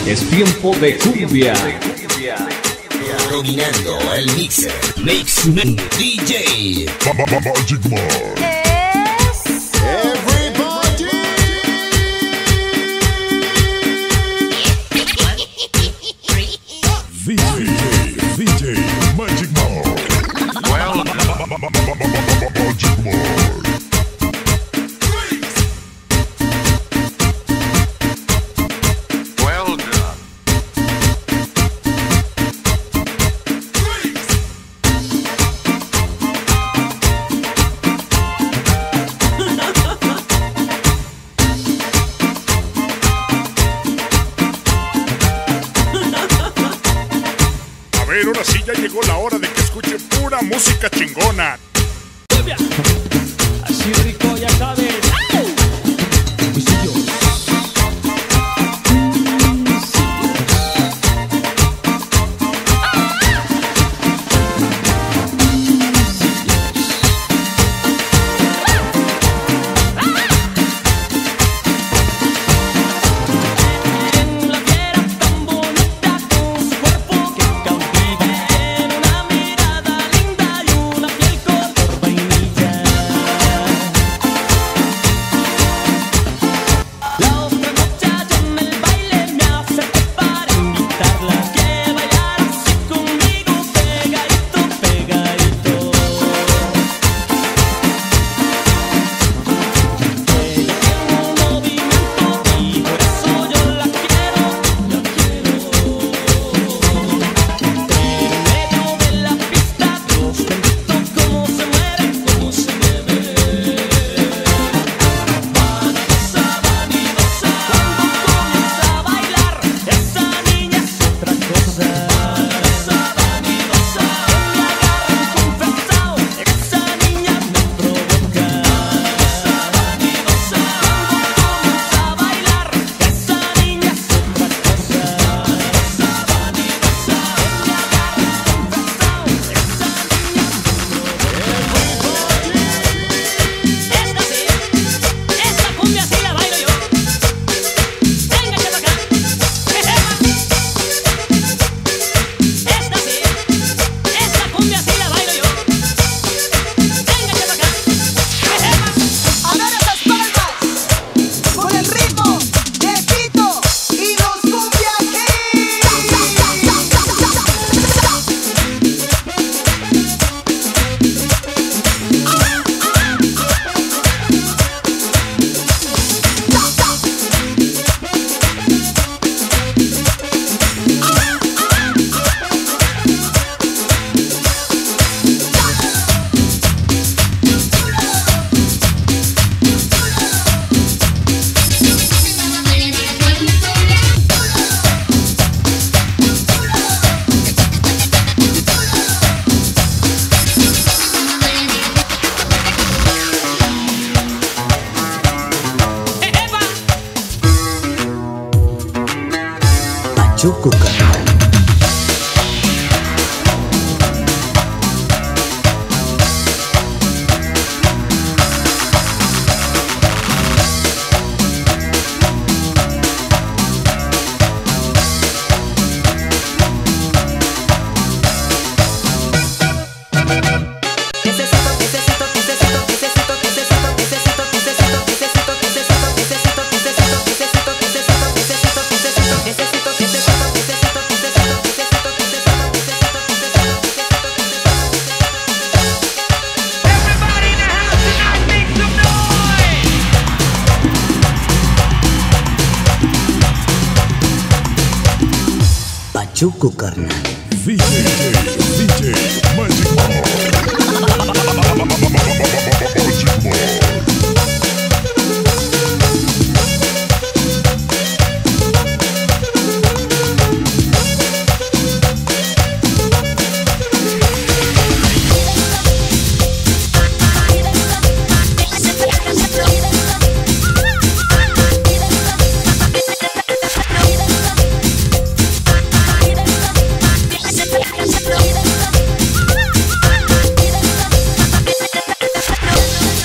Es tiempo de cumbia. Dominando el mixer. Mixman DJ. Magic Man. Everybody. DJ Magic Man. Well, Magic Man. well done. A ver, ahora sí ya llegó la hora de que escuche pura música chingona. Así rico, ya sabes. La fiera tan bonita con su cuerpo que cautiva, tiene una mirada linda y una piel color vainilla. La otra noche en el baile me acerqué para invitarla que bailara así conmigo, pegadito, pegadito. Ella tiene un movimiento y por eso yo la quiero, la quiero. Pero en medio de la pista, Dios bendito, cómo se mueve, cómo se mueve. Vanidosa, vanidosa, cuando comienza a bailar, esa niña es otra cosa. Vanidosa, vanidosa, que me agarren confesado, esa niña me provoca. Vanidosa, vanidosa, cuando comienza a bailar, esa niña es otra cosa. Vanidosa, vanidosa, que me agarren confesado, esa niña me provoca. Esta cumbia sí la bailo yo. Véngase para acá. Esta cumbia sí la bailo yo. Véngase para acá. A ver esas palmas, con el ritmo de Pito y los Cumbia Pachuco Carnal. Pachuco Carnal. DJ Magic Man. Magic Man. Florida.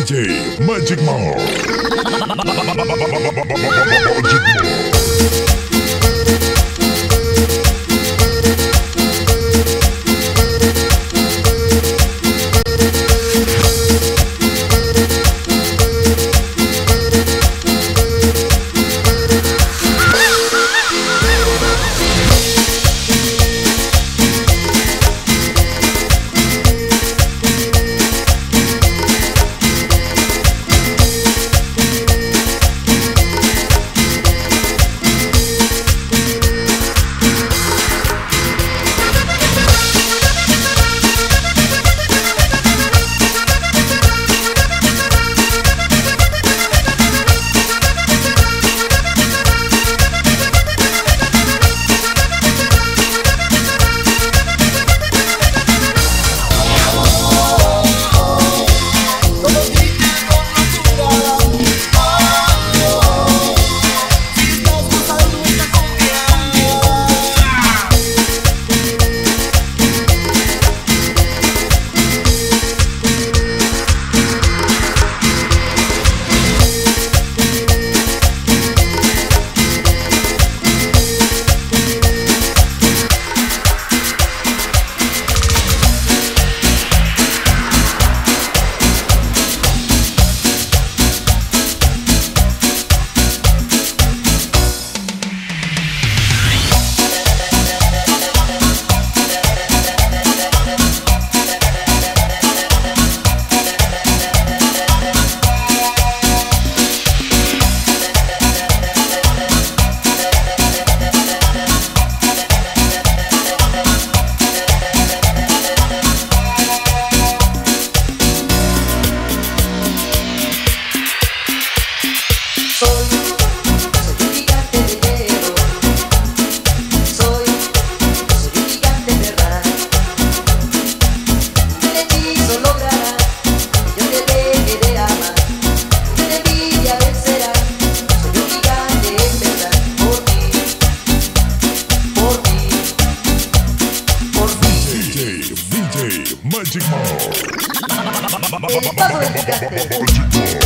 DJ Magic Mode. Magic Mode. DJ Magic Mode. El paso del gigante. Magic Mode.